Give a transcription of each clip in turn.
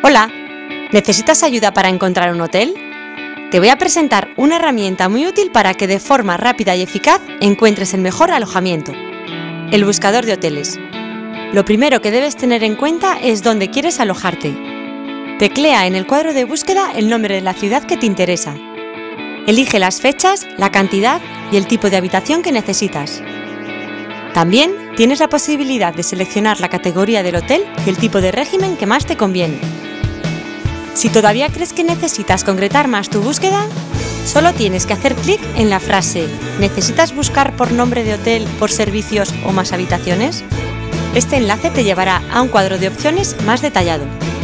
Hola, ¿necesitas ayuda para encontrar un hotel? Te voy a presentar una herramienta muy útil para que de forma rápida y eficaz encuentres el mejor alojamiento: el buscador de hoteles. Lo primero que debes tener en cuenta es dónde quieres alojarte. Teclea en el cuadro de búsqueda el nombre de la ciudad que te interesa. Elige las fechas, la cantidad y el tipo de habitación que necesitas. También tienes la posibilidad de seleccionar la categoría del hotel y el tipo de régimen que más te conviene. Si todavía crees que necesitas concretar más tu búsqueda, solo tienes que hacer clic en la frase ¿necesitas buscar por nombre de hotel, por servicios o más habitaciones? Este enlace te llevará a un cuadro de opciones más detallado.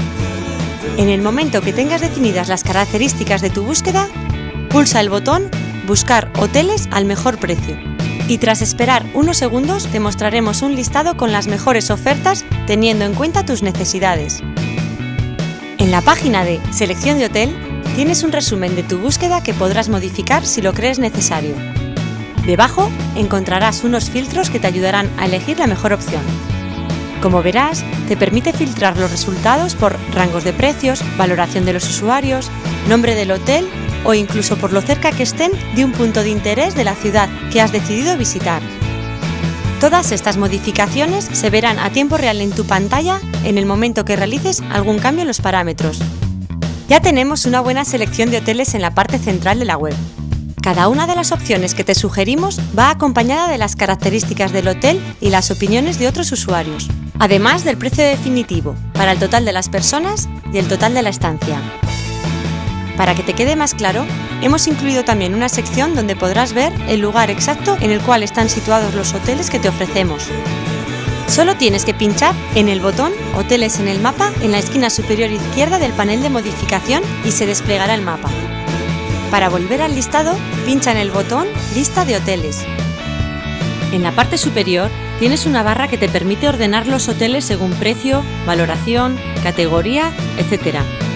En el momento que tengas definidas las características de tu búsqueda, pulsa el botón Buscar hoteles al mejor precio. Y tras esperar unos segundos te mostraremos un listado con las mejores ofertas teniendo en cuenta tus necesidades. En la página de Selección de hotel tienes un resumen de tu búsqueda que podrás modificar si lo crees necesario. Debajo encontrarás unos filtros que te ayudarán a elegir la mejor opción. Como verás, te permite filtrar los resultados por rangos de precios, valoración de los usuarios, nombre del hotel o incluso por lo cerca que estén de un punto de interés de la ciudad que has decidido visitar. Todas estas modificaciones se verán a tiempo real en tu pantalla en el momento que realices algún cambio en los parámetros. Ya tenemos una buena selección de hoteles en la parte central de la web. Cada una de las opciones que te sugerimos va acompañada de las características del hotel y las opiniones de otros usuarios, además del precio definitivo para el total de las personas y el total de la estancia. Para que te quede más claro, hemos incluido también una sección donde podrás ver el lugar exacto en el cual están situados los hoteles que te ofrecemos. Solo tienes que pinchar en el botón Hoteles en el mapa en la esquina superior izquierda del panel de modificación y se desplegará el mapa. Para volver al listado, pincha en el botón Lista de hoteles. En la parte superior tienes una barra que te permite ordenar los hoteles según precio, valoración, categoría, etc.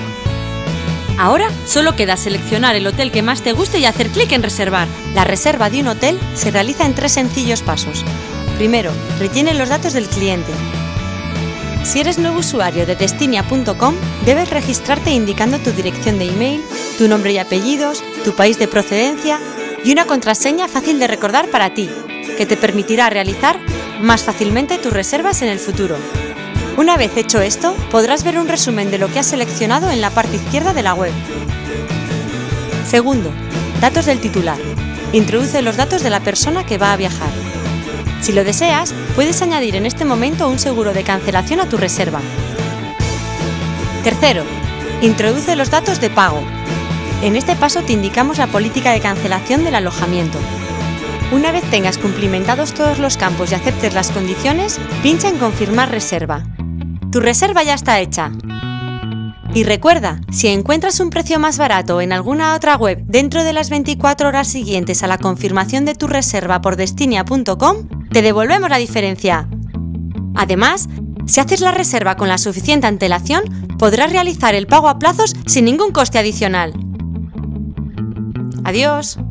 Ahora solo queda seleccionar el hotel que más te guste y hacer clic en reservar. La reserva de un hotel se realiza en 3 sencillos pasos. Primero, rellene los datos del cliente. Si eres nuevo usuario de Destinia.com, debes registrarte indicando tu dirección de email, tu nombre y apellidos, tu país de procedencia y una contraseña fácil de recordar para ti, que te permitirá realizar más fácilmente tus reservas en el futuro. Una vez hecho esto, podrás ver un resumen de lo que has seleccionado en la parte izquierda de la web. Segundo, datos del titular. Introduce los datos de la persona que va a viajar. Si lo deseas, puedes añadir en este momento un seguro de cancelación a tu reserva. Tercero, introduce los datos de pago. En este paso te indicamos la política de cancelación del alojamiento. Una vez tengas cumplimentados todos los campos y aceptes las condiciones, pincha en Confirmar reserva. Tu reserva ya está hecha. Y recuerda, si encuentras un precio más barato en alguna otra web dentro de las 24 horas siguientes a la confirmación de tu reserva por Destinia.com, te devolvemos la diferencia. Además, si haces la reserva con la suficiente antelación, podrás realizar el pago a plazos sin ningún coste adicional. ¡Adiós!